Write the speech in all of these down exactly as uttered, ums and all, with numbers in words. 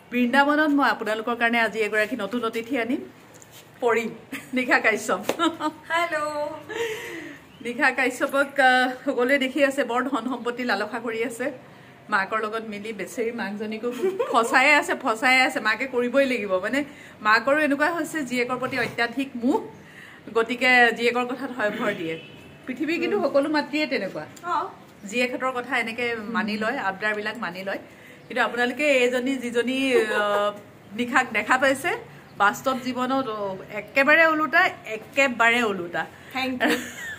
বৃন্দাবনত মই আপোনালোকৰ কাৰণে আজি এগৰাকী নতুন অতিথি আনিম পৰি নিশা কাশ্যপ হেল্ল' নিশা কাশ্যপক সকলোৱে দেখি আছে বৰ ধন সম্পত্তি লালসা কৰি আছে মাকৰ লগত মিলি বেচেৰি মাকজনীকো ফসাই আছে ফসাই আছে মাকে কৰিবই লাগিব মানে মাকৰো এনেকুৱা হৈছে জীয়েকৰ প্ৰতি অত্যাধিক মোহ গতিকে জীয়েকৰ কথাত হয় ভৰ দিয়ে পৃথিৱী কিন্তু সকলো মাতৃয়ে তেনেকুৱা জীয়েকহঁতৰ কথা এনেকে মানি লয় আবদাৰবিলাক মানি লয় কিন্তু আপোনালোকে এইজনী যিজনী নিশাক দেখা পাইছে বাস্তৱ জীৱনত একেবাৰে ওলোটা একেবাৰে ওলোটা থ্যাংক ইউ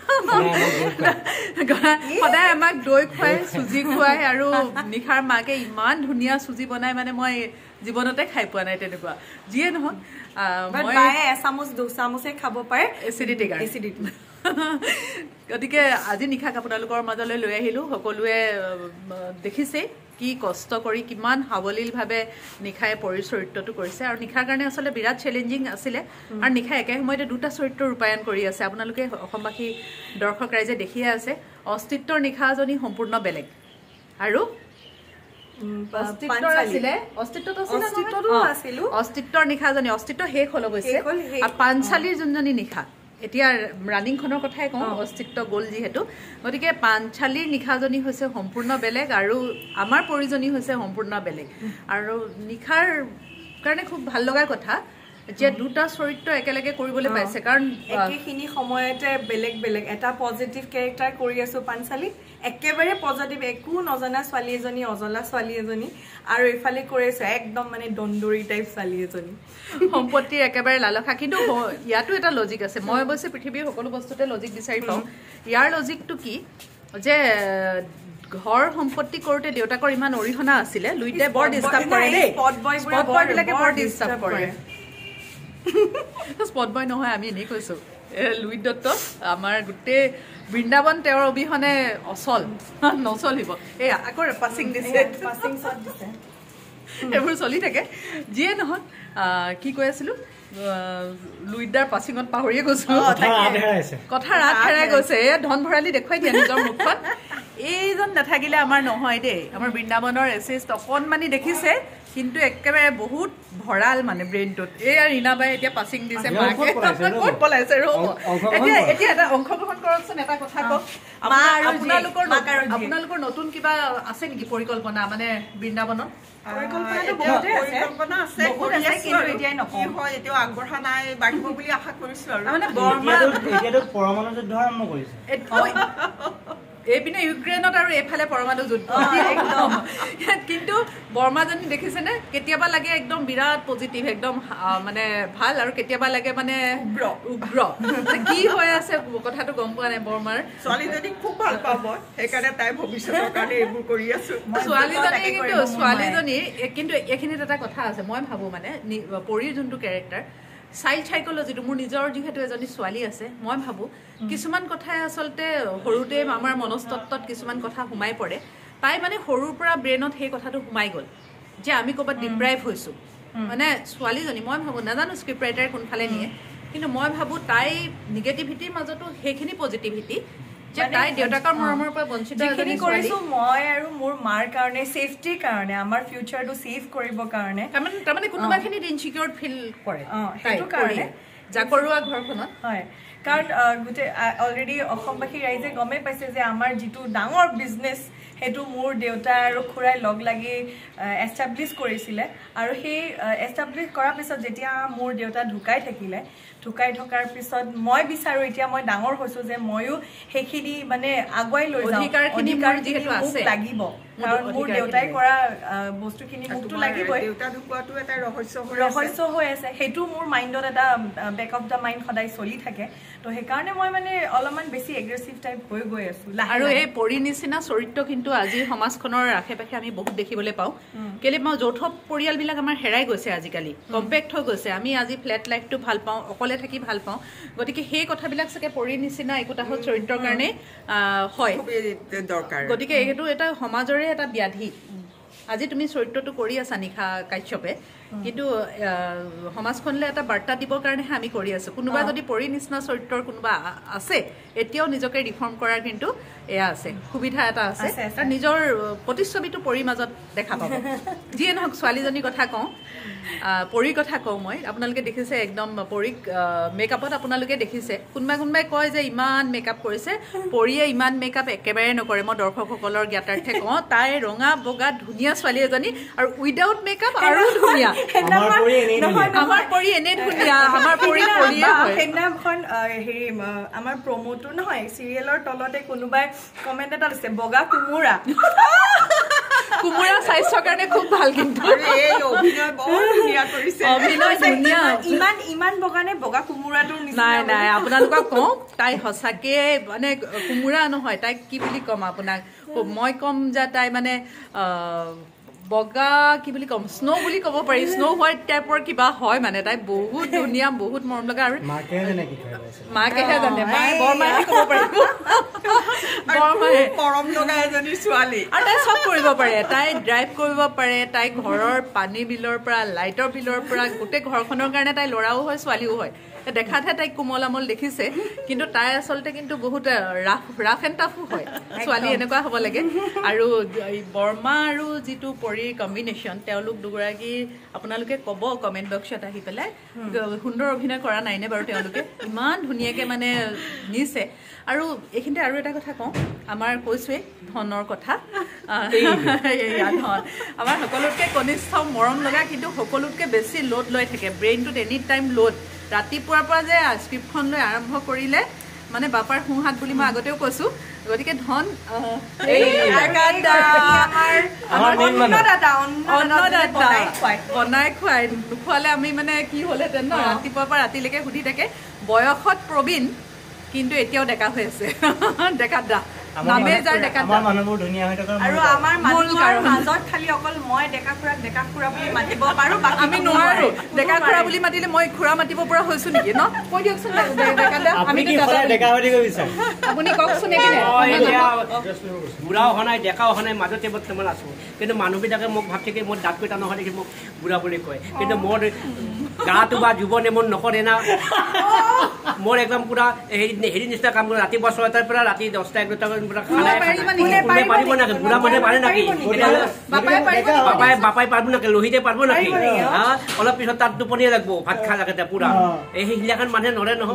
সদায় আমাক দৈ খুৱাই চুজি খুৱাই আৰু নিশাৰ মাকে ইমান ধুনীয়া চুজি বনাই মানে মই জীৱনতে খাই পোৱা নাই তেনেকুৱা যিয়ে নহওক মই এচামুচ দুচামুচে খাব পাৰে এচিডিটি এচিডিটি গতিকে আজি নিশাক আপোনালোকৰ মাজলৈ লৈ আহিলোঁ সকলোৱে দেখিছে কি কষ্ট কৰি কিমান সাৱলীলভাৱে নিশাই পৰিচৰিত্ৰটো কৰিছে আৰু নিশাৰ কাৰণে আচলতে বিৰাট চেলেঞ্জিং আছিলে আৰু নিশাই একে সময়তে দুটা চৰিত্ৰ ৰূপায়ণ কৰি আছে আপোনালোকে অসমবাসী দৰ্শক ৰাইজে দেখিয়ে আছে অস্তিত্বৰ নিশাজনী সম্পূৰ্ণ বেলেগ আৰু অস্তিত্বৰ নিশাজনী অস্তিত্ব শেষ হল গৈছে আৰু পাঞ্চালীৰ যোনজনী নিশা এতিয়া ৰানিংখনৰ কথাই কওঁ অস্তিত্ব গ'ল যিহেতু গতিকে পাঞ্চালীৰ নিশাজনী হৈছে সম্পূৰ্ণ বেলেগ আৰু আমাৰ পৰিজনী হৈছে সম্পূৰ্ণ বেলেগ আৰু নিশাৰ কাৰণে খুব ভাল লগা কথা যে দুটা চৰিত্ৰ একেলগে কৰিবলৈ পাইছে কাৰণ একেখিনি সময়তে বেলেগ বেলেগ এটা পজিটিভ কেৰেক্টাৰ কৰি আছো পাঞ্চালী একেবাৰে পজিটিভ একো নজনা ছোৱালী এজনী অজলা ছোৱালী এজনী আৰু ইফালে কৰি আছো একদম মানে দণ্ডৰী টাইপ ছোৱালী এজনী সম্পত্তিৰ একেবাৰে লালসা কিন্তু ইয়াতো এটা লজিক আছে মই অৱশ্যে পৃথিৱীৰ সকলো বস্তুতে লজিক বিচাৰি পাওঁ ইয়াৰ লজিকটো কি যে ঘৰ সম্পত্তি কৰোতে দেউতাকৰ ইমান অৰিহণা আছিলে লুইতে বৰ ডিষ্টাৰ্ব কৰে দেই স্পট বয়বিলাকে বৰ ডিষ্টাৰ্ব কৰে স্পট বয় নহয় আমি এনেই কৈছো লুইত দত্ত আমাৰ গোটেই বৃন্দাবন তেওঁৰ অবিহনে অচল নচলিব এই আকৌ পাছিং দিছে পাছিং শ্বট দিছে এইবোৰ চলি থাকে যিয়ে নহওক কি কৈ আছিলো লুইদাৰ পাছিঙত পাহৰিয়ে গৈছো কথা ৰাত হেৰাই গৈছে এ ধন ভৰালি দেখুৱাই দিয়া নিজৰ মুখত এইজন নাথাকিলে আমাৰ নহয় দেই আমাৰ বৃন্দাবনৰ এচিষ্ট অকণমানি দেখিছে কিন্তু একেবাৰে বহুত ভৰাল মানে ব্ৰেইনটোত এই আৰু ৰীণাবাই এতিয়া পাছিং দিছে মাকে ক'ত পলাইছে ৰ'ব এতিয়া এতিয়া এটা অংশগ্ৰহণ কৰকচোন এটা কথা কওক আপোনালোকৰ আপোনালোকৰ নতুন কিবা আছে নেকি পৰিকল্পনা মানে বৃন্দাবনত পৰিকল্পনা আছে কিন্তু এতিয়াই নকওঁ হয় এতিয়াও আগবঢ়া নাই বাঢ়িব বুলি আশা কৰিছো আৰু মানে পৰমাণু যুদ্ধ আৰম্ভ কৰিছে এইপিনে ইউক্ৰেইনত আৰু এইফালে পৰমাণু যুদ্ধ কিন্তু বৰ্মাজনী দেখিছেনে কেতিয়াবা লাগে একদম বিৰাট পজিটিভ একদম মানে ভাল আৰু কেতিয়াবা লাগে মানে উগ্ৰ উগ্ৰ কি হৈ আছে কথাটো গম পোৱা নাই বৰ্মাৰ ছোৱালীজনীক খুব ভাল পাব সেইকাৰণে তাই ভৱিষ্যতৰ কাৰণে এইবোৰ কৰি আছো ছোৱালীজনী কিন্তু ছোৱালীজনীৰ কিন্তু এইখিনিত এটা কথা আছে মই ভাবো মানে পৰীৰ যোনটো কেৰেক্টাৰ চাইল্ড সাইকোলজিটো মোৰ নিজৰ যিহেতু এজনী ছোৱালী আছে মই ভাবো কিছুমান কথাই আচলতে সৰুতে আমাৰ মনস্তত্বত কিছুমান কথা সোমাই পৰে তাই মানে সৰুৰ পৰা ব্ৰেইনত সেই কথাটো সোমাই গ'ল যে আমি ক'ৰবাত ডিপ্ৰাইভ হৈছো মানে ছোৱালীজনী মই ভাবো নাজানো স্ক্ৰিপ্ট ৰাইটাৰে কোনফালে নিয়ে কিন্তু মই ভাবো তাই নিগেটিভিটিৰ মাজতো সেইখিনি পজিটিভিটি যে তাই দেউতাকৰ মৰমৰ পৰা বঞ্চিত যিখিনি কৰিছো মই আৰু মোৰ মাৰ কাৰণে সেফটিৰ কাৰণে আমাৰ ফিউচাৰটো সেভ কৰিবৰ কাৰণে তাৰমানে তাৰমানে কোনোবাখিনি ইনচিকিউৰ ফিল কৰে সেইটো কাৰণে জাকৰুৱা ঘৰখনত হয় কাৰণ গোটেই অলৰেডি অসমবাসী ৰাইজে গমেই পাইছে যে আমাৰ যিটো ডাঙৰ বিজনেছ সেইটো মোৰ দেউতা আৰু খুৰাই লগ লাগি এষ্টাব্লিছ কৰিছিলে আৰু সেই এষ্টাব্লিছ কৰাৰ পিছত যেতিয়া মোৰ দেউতা ঢুকাই থাকিলে ঢুকাই থকাৰ পিছত মই বিচাৰো এতিয়া মই ডাঙৰ হৈছো যে ময়ো সেইখিনি মানে আগুৱাই লৈ যাওঁ অধিকাৰ যিহেতু আছে লাগিব কাৰণ মোৰ দেউতাই কৰা বস্তুখিনি মোকতো লাগিবই দেউতা ঢুকুৱাটো এটা ৰহস্য ৰহস্য হৈ আছে সেইটো মোৰ মাইণ্ডত এটা বেক অফ দ্য মাইণ্ড সদায় চলি থাকে তো সেইকাৰণে মই মানে অলপমান বেছি এগ্ৰেছিভ টাইপ হৈ গৈ আছো আৰু এই পৰি নিচিনা চৰিত্ৰ কিন্তু আজি সমাজখনৰ আশে পাশে আমি বহুত দেখিবলৈ পাওঁ কেলে মই যৌথ পৰিয়ালবিলাক আমাৰ হেৰাই গৈছে আজিকালি কম্পেক্ট হৈ গৈছে আমি আজি ফ্লেট লাইফটো ভাল পাওঁ অকলে থাকি ভাল পাওঁ গতিকে সেই কথাবিলাক চাগে পৰি নিচিনা একোটা চৰিত্ৰৰ কাৰণে হয় দৰকাৰ গতিকে এইটো এটা সমাজৰে এটা ব্যাধি আজি তুমি চৰিত্ৰটো কৰি আছা নিশা কাশ্যপে কিন্তু সমাজখনলৈ এটা বাৰ্তা দিবৰ কাৰণেহে আমি কৰি আছো কোনোবা যদি পৰি নিচিনা চৰিত্ৰৰ কোনোবা আছে এতিয়াও নিজকে ৰিফৰ্ম কৰাৰ কিন্তু এয়া আছে সুবিধা এটা আছে তাৰ নিজৰ প্ৰতিচ্ছবিটো পৰি মাজত দেখা পাব যিয়ে নহওক ছোৱালীজনীৰ কথা কওঁ পৰীৰ কথা কওঁ মই আপোনালোকে দেখিছে একদম পৰীক মেকআপত আপোনালোকে দেখিছে কোনোবাই কোনোবাই কয় যে ইমান মেকআপ কৰিছে পৰীয়ে ইমান মেকআপ একেবাৰে নকৰে মই দৰ্শকসকলৰ জ্ঞাতাৰ্থে কওঁ তাই ৰঙা বগা ধুনীয়া ছোৱালী এজনী আৰু উইদাউট মেকআপ আৰু ধুনীয়া আমাৰ পৰী এনে ধুনীয়া আমাৰ পৰী পৰিয়ে হয় সেইদিনাখন হেৰি আমাৰ প্ৰমোটো নহয় চিৰিয়েলৰ তলতে কোনোবাই কমেণ্ট এটা দিছে বগা কোমোৰা কুমুৰা স্বাস্থ্যৰ কাৰণে খুব ভাল কিন্তু ইমান ইমান বগা নে বগা কোমোৰাটোৰ নাই নাই আপোনালোকক কওঁ তাই সঁচাকে মানে কোমোৰা নহয় তাইক কি বুলি ক'ম আপোনাক মই ক'ম যে তাই মানে বগা কি বুলি ক'ম স্নো বুলি ক'ব পাৰি স্নো হোৱাইট টাইপৰ কিবা হয় মানে তাই বহুত ধুনীয়া বহুত মৰম লগা আৰু মাকেহে জানে মায়ে বৰমাহে ক'ব পাৰিব বৰমাহে মৰম লগা এজনী ছোৱালী আৰু তাই চব কৰিব পাৰে তাই ড্ৰাইভ কৰিব পাৰে তাই ঘৰৰ পানী বিলৰ পৰা লাইটৰ বিলৰ পৰা গোটেই ঘৰখনৰ কাৰণে তাই ল'ৰাও হয় ছোৱালীও হয় দেখাতহে তাইক কোমল আমল দেখিছে কিন্তু তাই আচলতে কিন্তু বহুত ৰাফ ৰাফ এণ্ড টাফো হয় ছোৱালী এনেকুৱা হ'ব লাগে আৰু বৰ্মা আৰু যিটো পৰীৰ কম্বিনেশ্যন তেওঁলোক দুগৰাকী আপোনালোকে ক'ব কমেণ্ট বক্সত আহি পেলাই সুন্দৰ অভিনয় কৰা নাইনে বাৰু তেওঁলোকে ইমান ধুনীয়াকৈ মানে নিছে আৰু এইখিনিতে আৰু এটা কথা কওঁ আমাৰ কৈছোৱে ধনৰ কথা এয়া ধন আমাৰ সকলোতকৈ কনিষ্ঠ মৰম লগা কিন্তু সকলোতকৈ বেছি লোড লৈ থাকে ব্ৰেইনটোত এনি টাইম লোড ৰাতিপুৱাৰ পৰা যে স্ক্ৰিপ্টখন লৈ আৰম্ভ কৰিলে মানে বাপাৰ সোঁহাত বুলি মই আগতেও কৈছো গতিকে ধন বনাই খুৱাই নোখোৱালে আমি মানে কি হ'লহেঁতেন ন ৰাতিপুৱাৰ পৰা ৰাতিলৈকে সুধি থাকে বয়সত প্ৰবীণ কিন্তু এতিয়াও ডেকা হৈ আছে ডেকা দা নামে যাৰ ডেকা দা আৰু আমাৰ মানুহৰ মাজত খালি অকল মই ডেকা খুৰাক ডেকা খুৰা বুলি মাতিব পাৰো আমি নোৱাৰো ডেকা খুৰা বুলি মাতিলে মই খুৰা মাতিব পৰা হৈছো নেকি ন কৈ দিয়কচোন ডেকা দা আমি আপুনি কওকচোন বুঢ়া অহা নাই ডেকা অহা নাই মাজতে বৰ্তমান আছো কিন্তু মানুহবিলাকে মোক ভাব থাকে মোৰ দাঁত কেইটা নহয় দেখি মোক বুঢ়া বুলি কয় কিন্তু মোৰ গাটো বা জীৱনে মোৰ নকৰে না মোৰ একদম পুৰা হেৰি হেৰি নিচিনা কাম কৰে ৰাতিপুৱা ছয়টাৰ পৰা ৰাতি দহটা এঘাৰটা পাৰিব নাকি বুঢ়া মানুহে পাৰে নাকি বাপাই বাপাই পাৰিব নাকি লহিতে পাৰিব নাকি অলপ পিছত তাত টোপনিয়ে লাগব ভাত খা লাগে পুৰা এই সেইগিলাখন মানুহে নৰে নহয়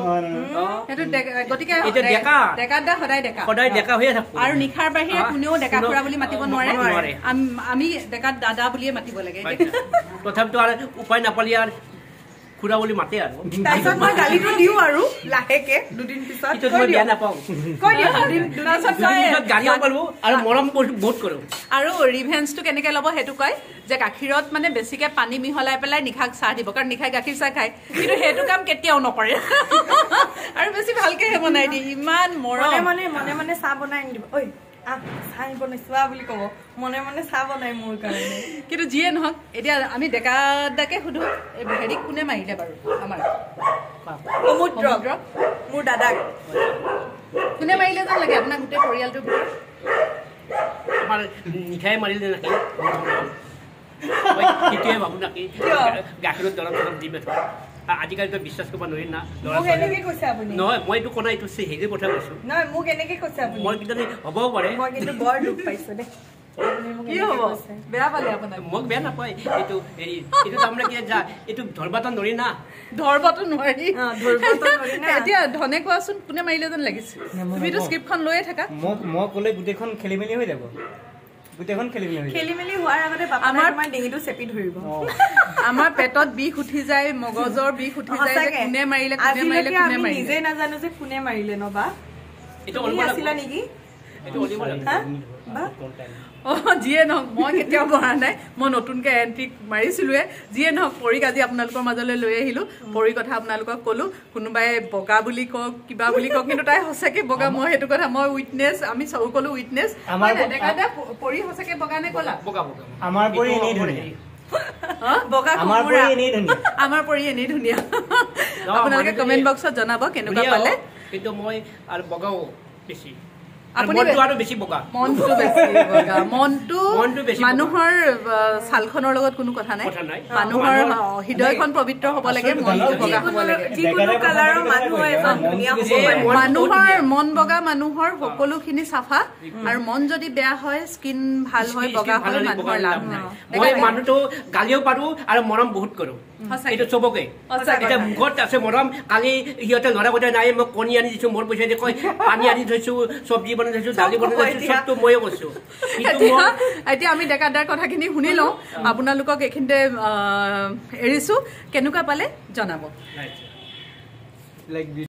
সদায় ডেকা হৈয়ে থাকো আৰু নিশাৰ বাহিৰে কোনেও ডেকা খুৰা বুলি মাতিব নোৱাৰে আমি ডেকা দাদা বুলিয়ে মাতিব লাগে তথাপিতো আৰু উপায় নাপালি আৰু খুৰা বুলি মাতে আৰু তাৰপিছত মই গালিটো দিওঁ আৰু লাহেকে দুদিন পিছত মই বেয়া নাপাওঁ গালিও পালো আৰু মৰম বহুত কৰো আৰু ৰিভেঞ্চটো কেনেকে ল'ব সেইটো কয় যে গাখীৰত মানে বেছিকে পানী মিহলাই পেলাই নিশাক চাহ দিব কাৰণ নিশাই গাখীৰ চাহ খায় কিন্তু সেইটো কাম কেতিয়াও নকৰে আৰু বেছি ভালকেহে বনাই দিয়ে ইমান মৰম মনে মনে মনে চাহ বনাই নিদিব ঐ চাহ বনাইছোৱা বুলি ক'ব মনে মনে চাহ বনাই মোৰ কাৰণে কিন্তু যিয়ে নহওক এতিয়া আমি ডেকা দাকে সুধো হেৰি কোনে মাৰিলে বাৰু আমাৰ সমুদ্ৰ মোৰ দাদাক কোনে মাৰিলে যেন লাগে আপোনাৰ গোটেই পৰিয়ালটোৰ ভিতৰত আমাৰ নিশাই মাৰিলে নাকি সেইটোৱে ভাবো নাকি গাখীৰত দৰৱ চৰব দি বেঠোৱা আজিকালিতো বিশ্বাস কৰিব নোৱাৰি না নহয় মই এইটো কোনা এইটো হেৰি কথা কৈছো নহয় মোক এনেকে কৈছে আপুনি মই কিজানি হ'বও পাৰে মই কিন্তু বৰ দুখ পাইছো দেই কি হ'ব বেয়া পালে আপোনাক মোক বেয়া নাপায় এইটো হেৰি এইটো তাৰমানে কি যা এইটো ধৰবাটো নোৱাৰি না ধৰবাটো নোৱাৰি এতিয়া ধনে কোৱাচোন কোনে মাৰিলে যেন লাগিছে তুমিতো স্ক্ৰিপ্টখন লৈয়ে থাকা মোক মই ক'লে গোটেইখন খেলি মেলি হৈ যাব গোটেইখন খেলি মেলি খেলি মেলি হোৱাৰ আগতে আমাৰ আমাৰ ডিঙিটো চেপি ধৰিব আমাৰ পেটত বিষ উঠি যায় মগজৰ বিষ উঠি যায় যে কোনে মাৰিলে কোনে মাৰিলে কোনে মাৰিলে নিজে নাজানো যে কোনে মাৰিলে নবা এইটো আছিলা নেকি এইটো অলিব অ যিয়ে নহওক মই কেতিয়াও পঢ়া নাই মই নতুনকৈ এণ্ট্ৰি মাৰিছিলোঁৱে যিয়ে নহওক পৰীক আজি আপোনালোকৰ মাজলৈ লৈ আহিলোঁ পৰীৰ কথা আপোনালোকক ক'লোঁ কোনোবাই বগা বুলি কওক কিবা বুলি কওক কিন্তু তাই সঁচাকৈ বগা মই সেইটো কথা মই উইটনেছ আমি সকলো উইটনেছ পৰী সঁচাকৈ বগা নে ক'লা বগা বগা আমাৰ পৰী এনেই ধুনীয়া বগা আমাৰ পৰী এনেই ধুনীয়া আমাৰ পৰী এনেই ধুনীয়া আপোনালোকে কমেণ্ট বক্সত জনাব কেনেকুৱা পালে কিন্তু মই আৰু বগাও বেছি মনটো আৰু বেছি বগা মনটো বেছি বগা মনটো মানুহৰ ছালখনৰ লগত কোনো কথা নাই মানুহৰ হৃদয়খন পবিত্ৰ হ'ব লাগে মনটো বগা হ'ব লাগে যিকোনো কালাৰৰ মানুহ এজন ধুনীয়া হ'ব পাৰে মানুহৰ মন বগা মানুহৰ সকলোখিনি চাফা আৰু মন যদি বেয়া হয় স্কিন ভাল হয় বগা হয় মানুহৰ লাভ নাই মই মানুহটো গালিও পাৰো আৰু মৰম বহুত কৰো এইটো চবকে এতিয়া মুখত আছে মৰম কালি সিহঁতে ল'ৰা কথা নাই মই কণী আনি দিছো মোৰ পইচা দি কয় পানী আনি থৈছো চব্জি বনাই থৈছো দালি বনাই থৈছো চবটো ময়ে কৈছো এতিয়া আমি ডেকাদাৰ কথাখিনি শুনি লওঁ আপোনালোকক এইখিনিতে এৰিছো কেনেকুৱা পালে জনাব